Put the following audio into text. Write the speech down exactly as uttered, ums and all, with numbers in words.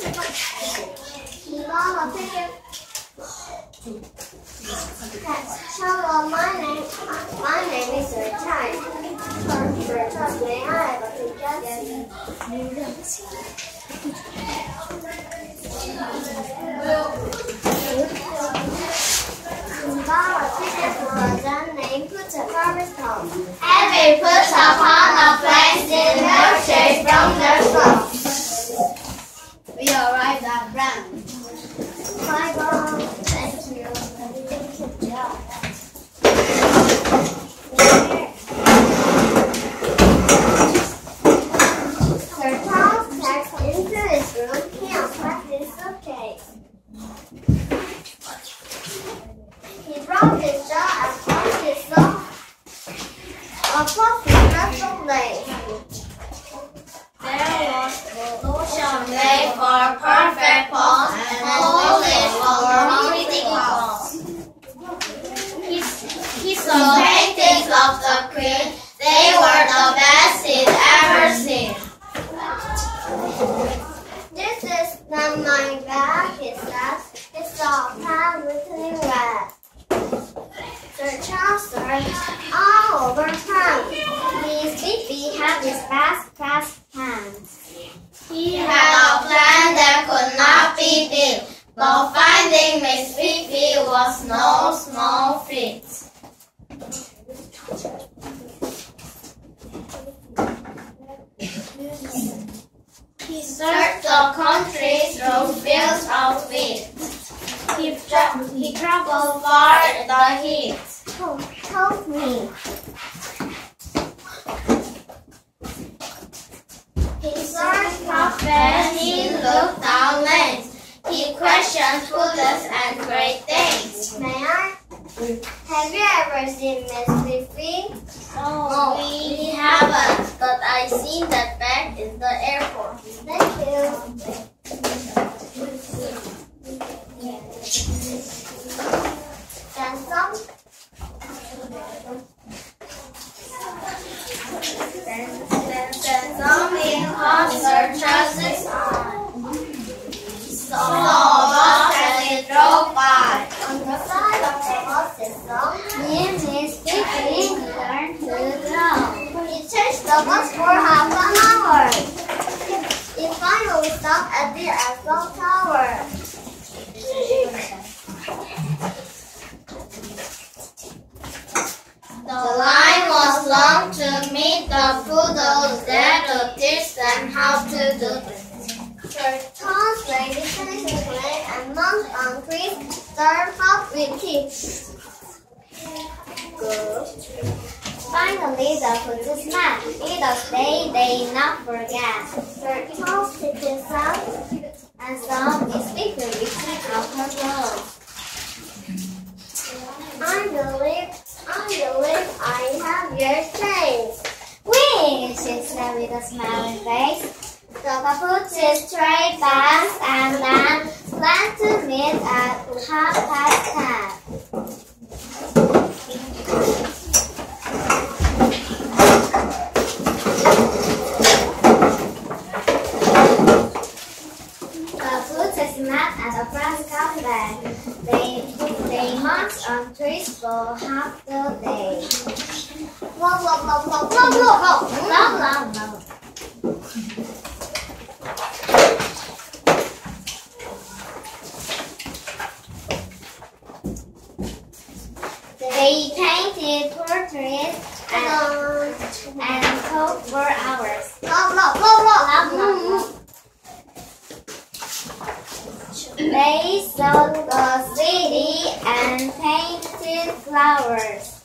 He bought a ticket. Hello, my name, my name is Richard. Richard, may I have a suggestion? He bought a ticket for a man named Puta Harvest home. Every put upon a place in milkshake from their shop. We arrived at Brown. Bye bye. Thank you. Good job. Sir Charles checked into his room. He unpacked his suitcase. He brought his jar and put his soap across his dreadful leg. There was lotion made for perfect pose and polish for pretty pose. He, he saw paintings of the queen. They were the best he'd ever seen. This is not my bag, he said. It's all pan glistening red. Sir Charles searched all over town. His baby had his fast, fast hands. He had a plan that could not be beat, but finding Miss Fifi was no small feat. He searched the country through fields of wheat. He, tra he traveled far in the heat. Oh, help me. He searched prophets, he looked down lanes. He questioned Buddhas and great things. May I? Have you ever seen Miss Fifi? Oh, no, we haven't, but I've seen that bag in the airport. Thank you. And some. Then, then, then something caught Sir Charles's eye. So a bus as it drove by. On the side of the bus's song, me and Miss Fifi learned to go. He chased the bus for half an hour. He finally stopped at the Eiffel Tower. The line was long to meet the poodles there to teach them how to do this. Sir Charles laid his tennis play and monked on trees, served hot with tea. Good. Finally, the food is met. It'll stay, they not forget. Sir Charles picked his up and saw Miss Fifi reaching out her glove. I believe, I believe I have your change. Wee, she said with a smiling face. The couple just trade bands and then planned to meet at half past ten. The Buddhists met at a French cafe. They, they marched on trees for half the day. Blah, blah, blah, blah, blah, blah, blah, blah, blah. They painted portraits and, and talked for hours. Blah, blah, blah, blah, blah, blah. They saw the city and painted flowers.